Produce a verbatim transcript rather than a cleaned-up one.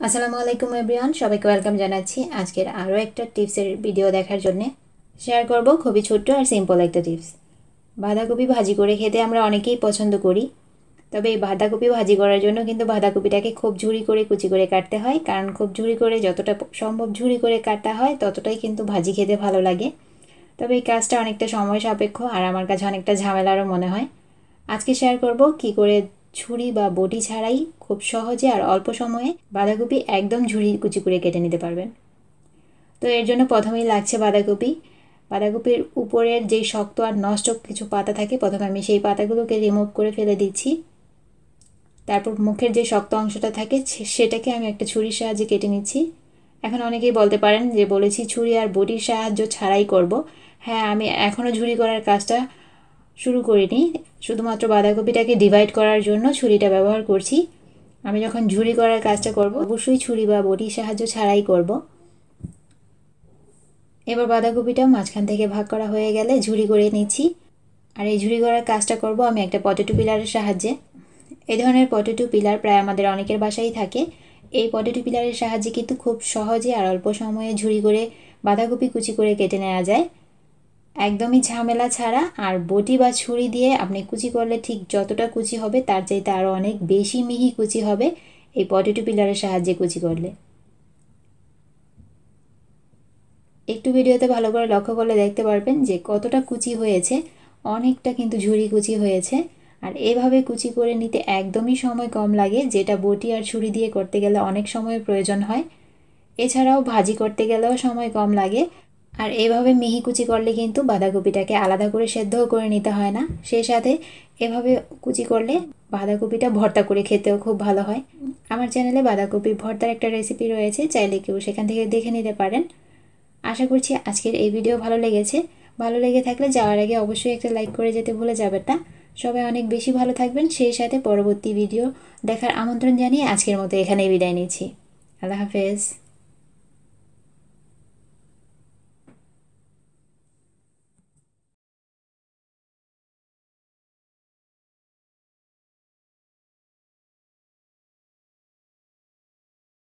আসসালামু আলাইকুম এভরিওয়ান, সবাইকে ওয়েলকাম জানাচ্ছি আজকের আরও একটা টিপসের ভিডিও দেখার জন্য। শেয়ার করব খুবই ছোট্ট আর সিম্পল একটা টিপস। বাঁধাকপি ভাজি করে খেতে আমরা অনেকেই পছন্দ করি, তবে এই বাঁধাকপি ভাজি করার জন্য কিন্তু বাঁধাকপিটাকে খুব ঝুরি করে কুচি করে কাটতে হয়, কারণ খুব ঝুরি করে যতটা সম্ভব ঝুরি করে কাটা হয় ততটাই কিন্তু ভাজি খেতে ভালো লাগে। তবে এই কাজটা অনেকটা সময় সাপেক্ষ আর আমার কাছে অনেকটা ঝামেলারও মনে হয়। আজকে শেয়ার করব কি করে ছুরি বা বটি ছাড়াই খুব সহজে আর অল্প সময়ে বাঁধাকপি একদম ঝুরি কুচি করে কেটে নিতে পারবেন। তো এর জন্য প্রথমেই লাগছে বাঁধাকপি। বাঁধাকপির উপরের যেই শক্ত আর নষ্ট কিছু পাতা থাকে, প্রথমে আমি সেই পাতাগুলোকে রিমুভ করে ফেলে দিচ্ছি। তারপর মুখের যে শক্ত অংশটা থাকে সেটাকে আমি একটা ছুরির সাহায্যে কেটে নিচ্ছি। এখন অনেকেই বলতে পারেন যে বলেছি ছুরি আর বটির সাহায্য ছাড়াই করব। হ্যাঁ, আমি এখনও ঝুরি করার কাজটা শুরু করিনি, শুধুমাত্র বাঁধাকপিটাকে ডিভাইড করার জন্য ছুরিটা ব্যবহার করছি। আমি যখন ঝুরি করার কাজটা করব অবশ্যই ছুরি বা বটির সাহায্য ছাড়াই করব। এবার বাঁধাকপিটা মাঝখান থেকে ভাগ করা হয়ে গেলে ঝুরি করে নিচ্ছি। আর এই ঝুরি করার কাজটা করব আমি একটা পটেটো পিলারের সাহায্যে। এই ধরনের পটেটো পিলার প্রায় আমাদের অনেকের বাসায় থাকে। এই পটেটো পিলারের সাহায্যে কিন্তু খুব সহজে আর অল্প সময়ে ঝুরি করে বাঁধাকপি কুচি করে কেটে নেওয়া যায়, একদমই ঝামেলা ছাড়া। আর বটি বা ছুরি দিয়ে আপনি কুচি করলে ঠিক যতটা কুচি হবে তার চাইতে আরও অনেক বেশি মিহি কুচি হবে এই পটেটো পিলারের সাহায্যে কুচি করলে। একটু ভিডিওতে ভালো করে লক্ষ্য করলে দেখতে পারবেন যে কতটা কুচি হয়েছে, অনেকটা কিন্তু ঝুরি কুচি হয়েছে। আর এভাবে কুচি করে নিতে একদমই সময় কম লাগে, যেটা বটি আর ছুরি দিয়ে করতে গেলে অনেক সময়ের প্রয়োজন হয়। এছাড়াও ভাজি করতে গেলেও সময় কম লাগে। আর এভাবে মিহি কুচি করলে কিন্তু বাঁধাকপিটাকে আলাদা করে সেদ্ধও করে নিতে হয় না, সেই সাথে এভাবে কুচি করলে বাঁধাকপিটা ভর্তা করে খেতেও খুব ভালো হয়। আমার চ্যানেলে বাঁধাকপির ভর্তার একটা রেসিপি রয়েছে, চাইলে কেউ সেখান থেকে দেখে নিতে পারেন। আশা করছি আজকের এই ভিডিও ভালো লেগেছে। ভালো লেগে থাকলে যাওয়ার আগে অবশ্যই একটা লাইক করে যেতে ভুলে যাবেন না। সবাই অনেক বেশি ভালো থাকবেন, সেই সাথে পরবর্তী ভিডিও দেখার আমন্ত্রণ জানিয়ে আজকের মতো এখানেই বিদায় নিচ্ছি। আল্লাহ হাফেজ।